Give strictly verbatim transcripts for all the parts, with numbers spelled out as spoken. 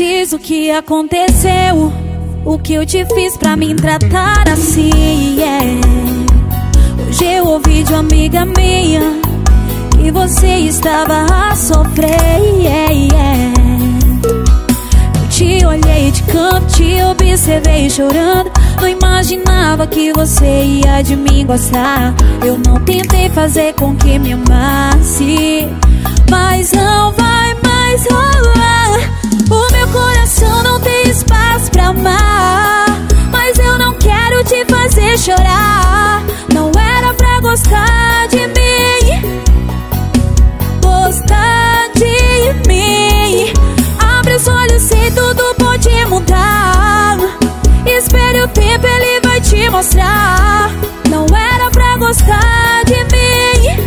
diz o que aconteceu, o que eu te fiz pra me tratar assim, yeah. Hoje eu ouvi de uma amiga minha que você estava a sofrer, yeah, yeah. Eu te olhei de canto, te observei chorando. Não imaginava que você ia de mim gostar. Eu não tentei fazer com que me amasse, mas não vai mais rolar. O meu coração não tem espaço pra amar, mas eu não quero te fazer chorar. Não era pra gostar de mim, gostar de mim. Abre os olhos e tudo pode mudar. Espere o tempo, ele vai te mostrar. Não era pra gostar de mim,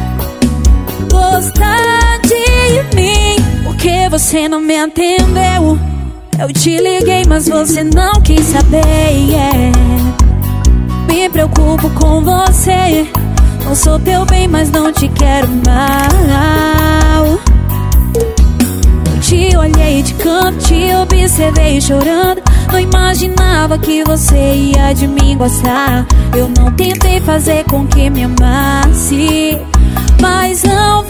gostar de mim. Porque você não me entendeu. Eu te liguei, mas você não quis saber, yeah. Me preocupo com você. Não sou teu bem, mas não te quero mal. Eu te olhei de canto, te observei chorando. Não imaginava que você ia de mim gostar. Eu não tentei fazer com que me amasse, mas não